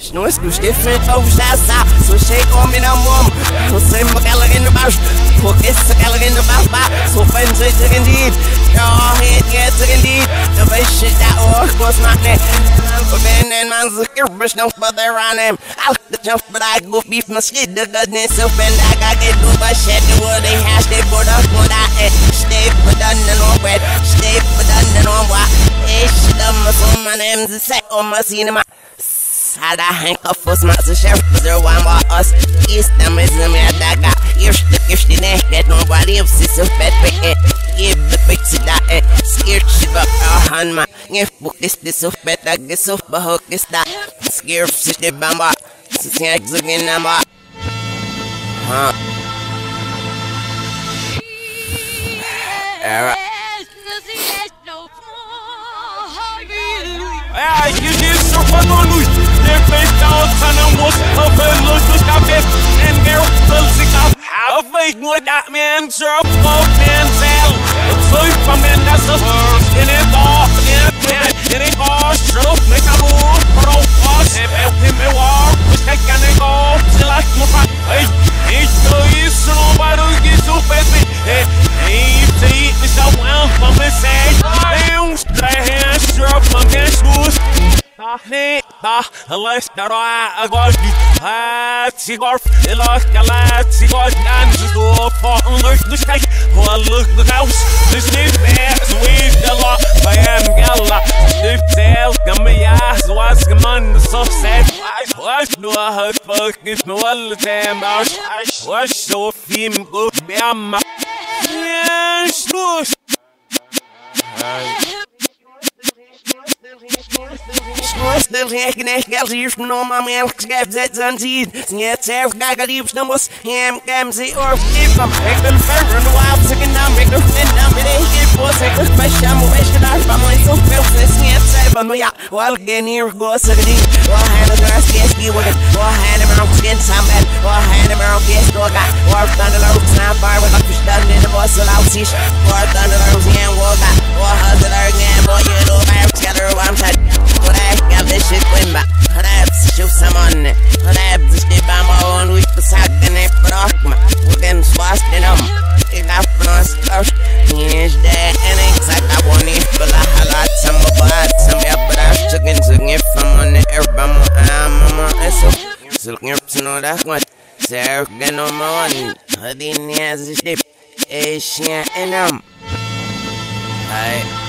Nós que os defeitos já sabem. Sou cheio como na mão. Sou sempre aquela que no baixo. Porque se aquela que no baixo. Sou fã de seguir. Your head gets indeed. The best shit that works was not there. For Ben and man's a kirbish, no further on him. I'll the jump, but I go beef my shit. The goodness of Ben, I got get do my shit. The wood they hash, they put up what I ate. Stay put on the no bread. Stay put on the no what. Ish, the muscle, my name's a set on my cinema. Sada handcuff was my sheriff, but there one more us. East, them is the man that got. Here's the neck that nobody else is so bad with it. Give the picture that it scared shit up our hand, man. If book this so bad, I guess so, but hook this that. Scared shit, the bamba. Snacks again, number. Huh? Era. You did so fun on me. They're based out on a most of a look to stop it. And they're closing up. How fake would that man serve smoke and sell? So from in that's the first in it all. In it all, stroke, make a move, pro us. And him a war, was taking it all. Till I come back. Hey, so nobody gets so fast. Hey, to eat me so well from the side. I have struck my guess was. Let's start a ghost. Cigar, the last galad, cigar, and the door for the sky. Well, look the house. This is bad, sweet, the lot. I am gala. If tails come me ass, what's the man the so sad? What do I have fucking no all the time? What's so film good? Yes, loose. Still hacking at Galsies from no my man scabs that sunseed. Yet, Sarah Gagalips no was ham, gamsy, or if I'm picking fur in the wild, second down, make the fin down, but they get for second special. I'm wishing I found myself filthless. Yet, seven, yeah, while again here goes a deep. Or had a girl scarcely with it, or had him around skin some bed, or had him around guest or got, or thunder oaks now fire with a fish done in the boss of Lausish, or thunder oaks and walk out, or hustle again, boy, you know, I'm together, I'm tight. Got this shit going back. Perhaps shoot some on it. Perhaps this shit by my own week for sucking it. But we're getting swashed in them. It got from us first. Here's that and exact. I want it, but I highlight some of some but I'm chicken to get from on the air. I'm on it. So looking up to know that one. Sarah, get no more. I didn't have this shit. It's shit in them. Alright.